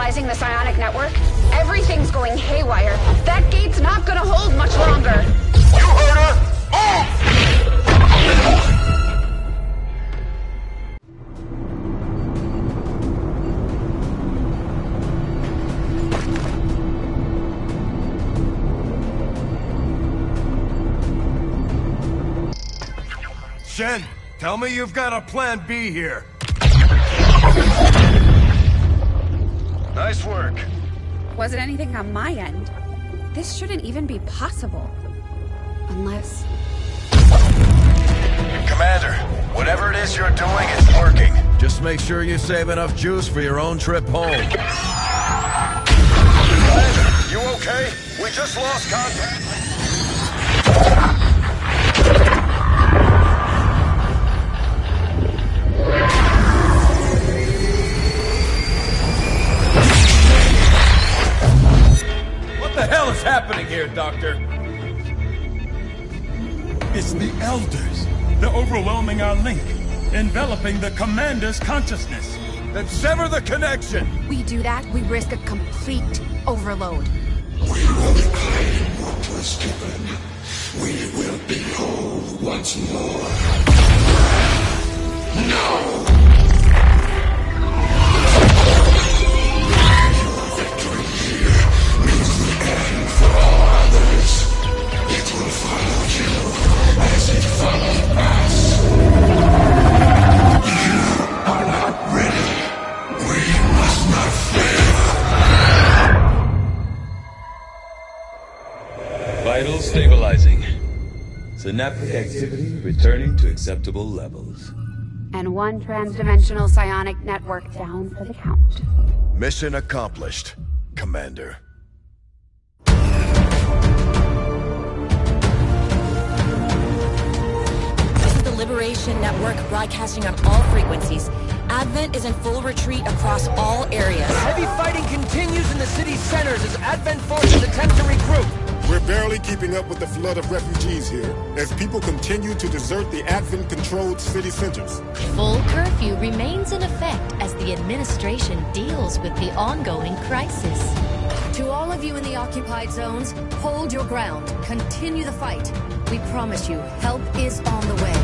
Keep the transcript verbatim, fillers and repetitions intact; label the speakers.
Speaker 1: destabilizing the psionic network. Everything's going haywire. That gate's not gonna hold much longer.
Speaker 2: You heard her! Shen, tell me you've got a plan B here. Nice work.
Speaker 1: Wasn't anything on my end. This shouldn't even be possible. Unless...
Speaker 2: Commander, whatever it is you're doing, it's working.
Speaker 3: Just make sure you save enough juice for your own trip home.
Speaker 2: Commander, you okay? We just lost contact.
Speaker 3: What the hell is happening here, Doctor?
Speaker 4: It's the Elders. They're overwhelming our link, enveloping the Commander's consciousness.
Speaker 3: Then sever the connection!
Speaker 1: we do that, we risk a complete overload.
Speaker 5: We will reclaim what was given. We will be whole once more. No! Your victory here means the end for all others. It will follow you as it followed us. You are not ready. We must not fail.
Speaker 6: Vital stabilizing. Synaptic activity returning to acceptable levels.
Speaker 1: And one transdimensional psionic network down for the count.
Speaker 3: Mission accomplished, Commander.
Speaker 7: This is the Liberation Network broadcasting on all frequencies. Advent is in full retreat across all areas.
Speaker 8: Heavy fighting continues in the city's centers as Advent forces attempt to regroup.
Speaker 9: We're barely keeping up with the flood of refugees here, as people continue to desert the Advent-controlled city centers.
Speaker 10: Full curfew remains in effect as the administration deals with the ongoing crisis.
Speaker 11: To all of you in the occupied zones, hold your ground. Continue the fight. We promise you, help is on the way.